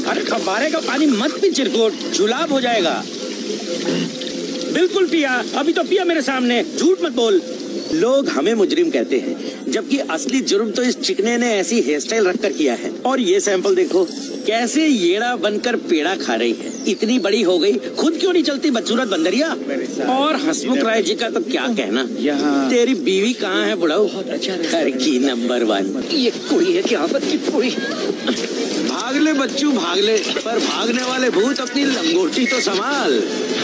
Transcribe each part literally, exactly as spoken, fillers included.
अरे फव्वारे का पानी मत पी चिरकुट, जुलाब हो जाएगा। बिल्कुल पिया, अभी तो पिया मेरे सामने, झूठ मत बोल। लोग हमें मुजरिम कहते हैं, जबकि असली जुर्म तो इस चिकने ने ऐसी हेयर स्टाइल रखकर किया है। और ये सैंपल देखो, कैसे येड़ा बनकर पेड़ा खा रही है। इतनी बड़ी हो गई, खुद क्यों नहीं चलती बदसूरत बंदरिया। और हसमुख राय जी का तो क्या कहना, तेरी बीवी कहाँ है बुढ़ाऊ? घर की नंबर वन। ये कुड़ी है, क्या आफत की कुड़ी। भाग ले बच्चू भाग ले, पर भागने वाले भूत अपनी लंगोटी तो संभाल।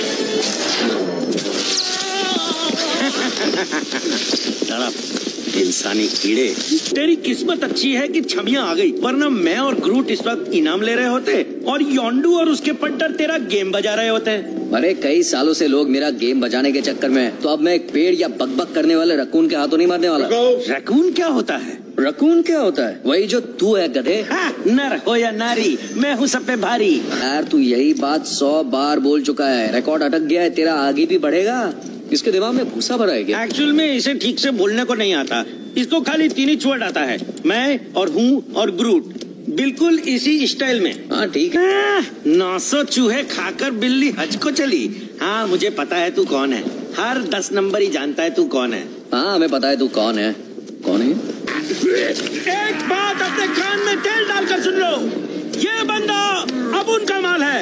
इंसानी कीड़े, तेरी किस्मत अच्छी है कि छमिया आ गई, वरना मैं और ग्रूट इस वक्त इनाम ले रहे होते और योंडू और उसके पट्टर तेरा गेम बजा रहे होते। अरे कई सालों से लोग मेरा गेम बजाने के चक्कर में, तो अब मैं एक पेड़ या बकबक करने वाले रकून के हाथों नहीं मारने वाला। रकून क्या होता है? रकून क्या होता है? वही जो तू है गधे। हाँ, नर हो या नारी, मैं हूँ सब पे भारी। यार तू यही बात सौ बार बोल चुका है, रिकॉर्ड अटक गया है, तेरा आगे भी बढ़ेगा। इसके दिमाग में भूसा भरा है क्या? एक्चुअल में इसे ठीक से बोलने को नहीं आता, इसको खाली तीन ही वर्ड आता है, मैं और हूँ और ग्रूट, बिल्कुल इसी स्टाइल में। हाँ ठीक है। नौ सौ चूहे खाकर बिल्ली हज को चली। हाँ मुझे पता है तू कौन है, हर दस नंबर ही जानता है तू कौन है। हाँ हमें पता है तू कौन है। कौन है? एक बात अपने कान में तेल डालकर सुन लो, ये बंदा अब उनका माल है।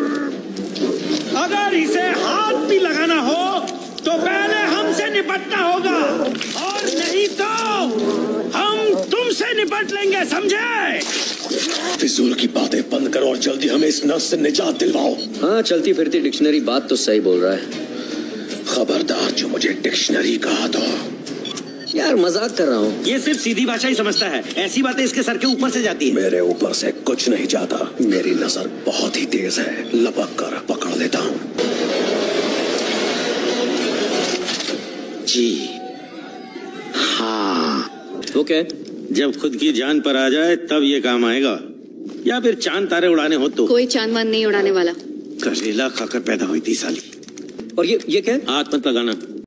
अगर इसे हाथ भी लगाना हो तो पहले हमसे निपटना होगा, और नहीं तो हम तुमसे निपट लेंगे, समझे? फिजूल की बातें बंद करो और जल्दी हमें इस नस से निजात दिलवाओ। हाँ चलती फिरती डिक्शनरी बात तो सही बोल रहा है। खबरदार जो मुझे डिक्शनरी कहा तो। यार मजाक कर रहा हूँ। ये सिर्फ सीधी भाषा ही समझता है, ऐसी बातें इसके सर के ऊपर से जाती है। मेरे ऊपर से कुछ नहीं जाता, मेरी नजर बहुत ही तेज है, लपक कर पकड़ लेता हूँ। जी हाँ, ओके। जब खुद की जान पर आ जाए तब ये काम आएगा, या फिर चांद तारे उड़ाने हो तो। कोई चांद वांद नहीं उड़ाने वाला। करेला खाकर पैदा हुई थी साली। और ये ये क्या? हाथ मत लगाना।